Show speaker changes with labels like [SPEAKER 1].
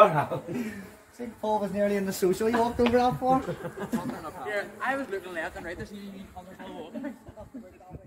[SPEAKER 1] what happened?
[SPEAKER 2] St. Paul was nearly in the social you walked over that for.
[SPEAKER 3] Here, I was looking left and right to see you on the